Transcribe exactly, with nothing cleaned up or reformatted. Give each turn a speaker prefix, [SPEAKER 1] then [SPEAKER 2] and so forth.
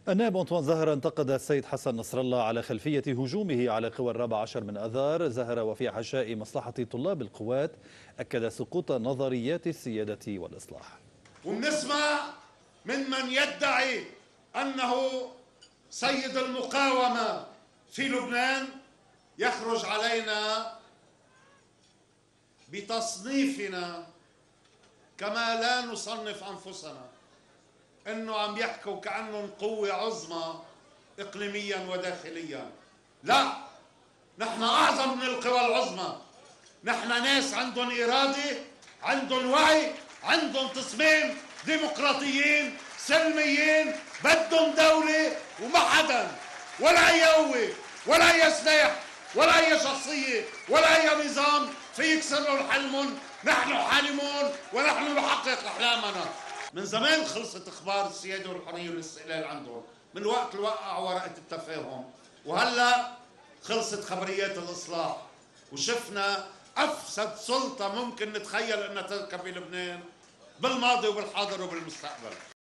[SPEAKER 1] النائب أنطوان زهر انتقد السيد حسن نصر الله على خلفية هجومه على قوى الرابع عشر من أذار. زهر وفي حشاء مصلحة طلاب القوات أكد سقوط نظريات السيادة والإصلاح.
[SPEAKER 2] وبنسمع من من يدعي أنه سيد المقاومة في لبنان يخرج علينا بتصنيفنا كما لا نصنف أنفسنا، إنه عم يحكوا كأنهم قوة عظمى إقليميا وداخليا. لا، نحن أعظم من القوى العظمى. نحن ناس عندهم إرادة، عندهم وعي، عندهم تصميم، ديمقراطيين سلميين، بدهم دولة وما حدا ولا أي قوة ولا أي سلاح ولا أي شخصية ولا أي نظام في يكسروا حلمهم. نحن حالمون ونحن نحقق أحلامنا. من زمان خلصت اخبار السياده والحريه والاستقلال عندهم، من وقت اللي وقعوا ورقه التفاهم، وهلا خلصت خبريات الاصلاح، وشفنا افسد سلطه ممكن نتخيل انها تركب بلبنان بالماضي وبالحاضر وبالمستقبل.